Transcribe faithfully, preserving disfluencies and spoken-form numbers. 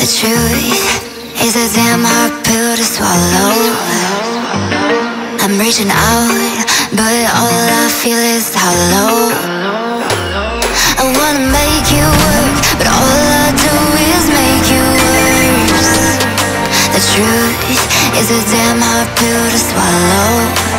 The truth is a damn hard pill to swallow. I'm reaching out, but all I feel is hollow. I wanna make you work, but all I do is make you worse. The truth is a damn hard pill to swallow.